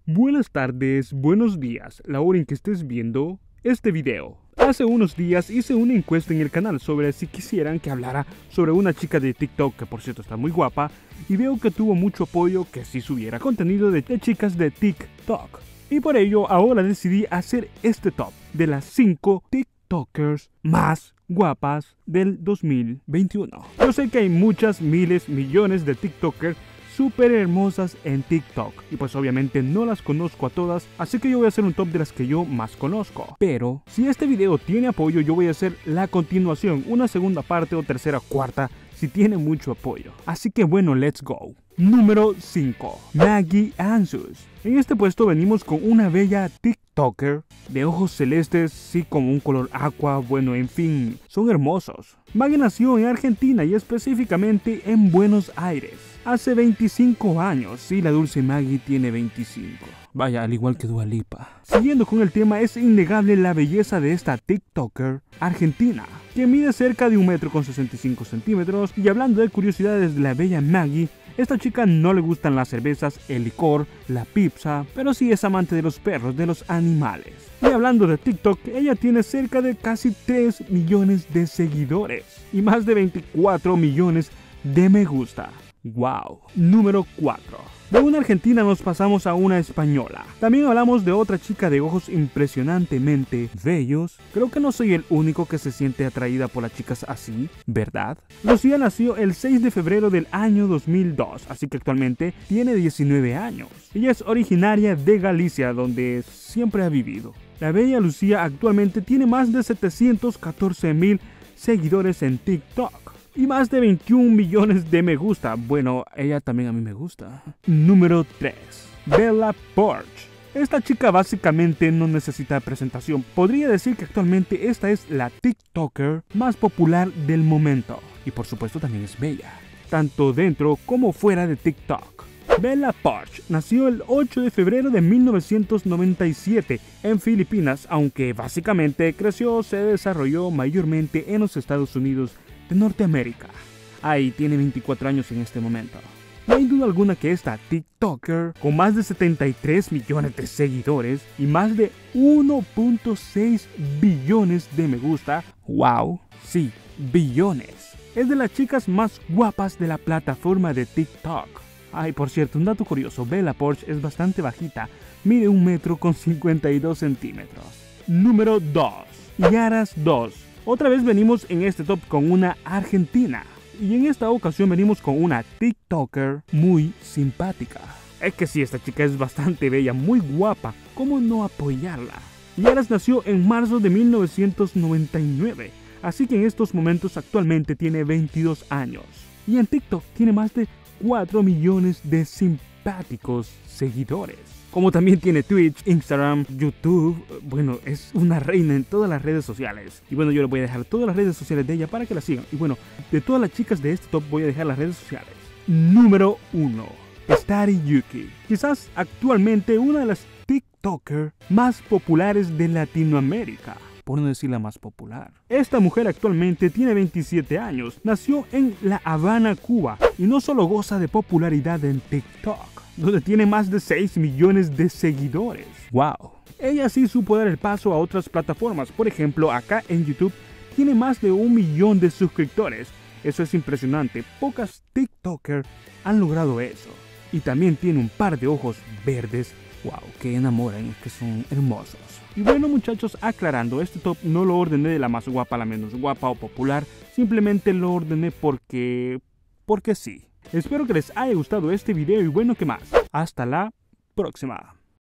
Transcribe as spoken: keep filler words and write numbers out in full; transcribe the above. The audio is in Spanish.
Buenas tardes, buenos días, la hora en que estés viendo este video. Hace unos días hice una encuesta en el canal sobre si quisieran que hablara sobre una chica de TikTok que por cierto está muy guapa, y veo que tuvo mucho apoyo que sí subiera contenido de, de chicas de TikTok. Y por ello ahora decidí hacer este top de las cinco TikTokers más guapas del dos mil veintiuno. Yo sé que hay muchas miles, millones de TikTokers súper hermosas en TikTok, y pues obviamente no las conozco a todas, así que yo voy a hacer un top de las que yo más conozco. Pero si este video tiene apoyo, yo voy a hacer la continuación, una segunda parte o tercera, cuarta, si tiene mucho apoyo. Así que bueno, let's go. Número cinco. Maggie Ansuz. En este puesto venimos con una bella TikToker de ojos celestes, sí, como un color aqua, bueno, en fin, son hermosos. Maggie nació en Argentina y específicamente en Buenos Aires hace veinticinco años, sí, la dulce Maggie tiene veinticinco. Vaya, al igual que Dua Lipa. Siguiendo con el tema, es innegable la belleza de esta TikToker argentina, que mide cerca de un metro con sesenta y cinco centímetros. Y hablando de curiosidades de la bella Maggie, esta chica no le gustan las cervezas, el licor, la pizza, pero sí es amante de los perros, de los animales. Y hablando de TikTok, ella tiene cerca de casi tres millones de seguidores y más de veinticuatro millones de me gusta. Wow. Número cuatro. De una argentina nos pasamos a una española. También hablamos de otra chica de ojos impresionantemente bellos. Creo que no soy el único que se siente atraída por las chicas así, ¿verdad? Lucía nació el seis de febrero del año dos mil dos, así que actualmente tiene diecinueve años. Ella es originaria de Galicia, donde siempre ha vivido. La bella Lucía actualmente tiene más de setecientos catorce mil seguidores en TikTok y más de veintiún millones de me gusta. Bueno, ella también a mí me gusta. Número tres. Bella Poarch. Esta chica básicamente no necesita presentación. Podría decir que actualmente esta es la TikToker más popular del momento. Y por supuesto también es bella, tanto dentro como fuera de TikTok. Bella Poarch nació el ocho de febrero de mil novecientos noventa y siete en Filipinas, aunque básicamente creció, se desarrolló mayormente en los Estados Unidos de Norteamérica. Ahí tiene veinticuatro años en este momento. No hay duda alguna que esta TikToker, con más de setenta y tres millones de seguidores y más de uno punto seis billones de me gusta, wow, sí, billones, es de las chicas más guapas de la plataforma de TikTok. Ay, por cierto, un dato curioso, Bella Poarch es bastante bajita, mide un metro con cincuenta y dos centímetros. Número dos. Yaras dos. Otra vez venimos en este top con una argentina, y en esta ocasión venimos con una TikToker muy simpática. Es que sí, esta chica es bastante bella, muy guapa, ¿cómo no apoyarla? Yaras nació en marzo de mil novecientos noventa y nueve, así que en estos momentos actualmente tiene veintidós años, y en TikTok tiene más de cuatro millones de simpáticos seguidores. Como también tiene Twitch, Instagram, YouTube. Bueno, es una reina en todas las redes sociales. Y bueno, yo les voy a dejar todas las redes sociales de ella para que la sigan. Y bueno, de todas las chicas de este top voy a dejar las redes sociales. Número uno. Starry Yuki. Quizás actualmente una de las TikTokers más populares de Latinoamérica, por no decir la más popular. Esta mujer actualmente tiene veintisiete años, nació en La Habana, Cuba, y no solo goza de popularidad en TikTok, donde tiene más de seis millones de seguidores. ¡Wow! Ella sí supo dar el paso a otras plataformas. Por ejemplo, acá en YouTube tiene más de un millón de suscriptores. Eso es impresionante. Pocas TikTokers han logrado eso. Y también tiene un par de ojos verdes. ¡Wow! Que enamoran, que son hermosos. Y bueno, muchachos, aclarando, este top no lo ordené de la más guapa a la menos guapa o popular. Simplemente lo ordené porque... porque sí. Espero que les haya gustado este video y bueno, ¿qué más? Hasta la próxima.